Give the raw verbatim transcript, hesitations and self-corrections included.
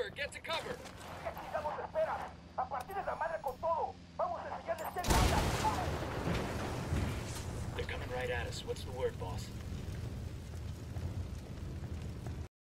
cover! Get to cover! Que sigamos de espera. A partir de la madre con todo. Vamos a enseñarles qué pasa. They're coming right at us. What's the word, boss?